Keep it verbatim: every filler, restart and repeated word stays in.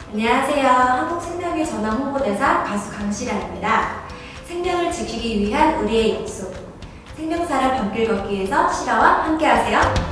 안녕하세요. 한국생명의 전환 홍보대사 가수 강시라입니다. 생명을 지키기 위한 우리의 약속. 생명사랑 밤길 걷기에서 시라와 함께하세요.